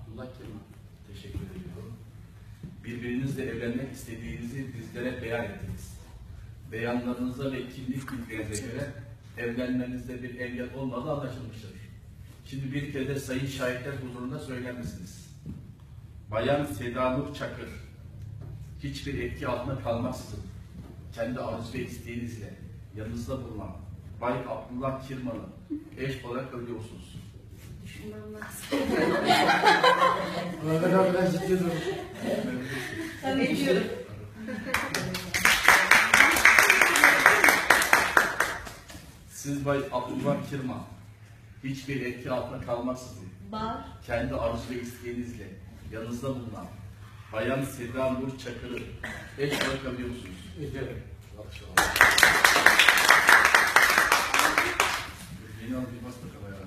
Abdullah Kemal. Teşekkür ediyorum. Birbirinizle evlenmek istediğinizi bizlere beyan ettiniz. Beyanlarınıza ve kimlik bilgilerinize göre evlenmenizde bir engel olmadığı anlaşılmıştır. Şimdi bir kere de sayın şahitler huzurunda söyler misiniz? Bayan Seda Nur Çakır, hiçbir etki altında kalmaksızın, kendi arzu ve isteğinizle yanınızda bulunan Bay Abdullah Kirman'ı eş olarak görüyorsunuz. Düşünmem lazım. Ben ciddi durum. Ne diyorum? Siz Bay Abdullah Kirman, hiçbir etki altında kalmaksızın, kendi arzu ve isteğinizle yanınızda bulunan Bayan Seda Nur Çakır'ı eş olarak görüyorsunuz. Ederim. Yeni al bir bas bakalım ya.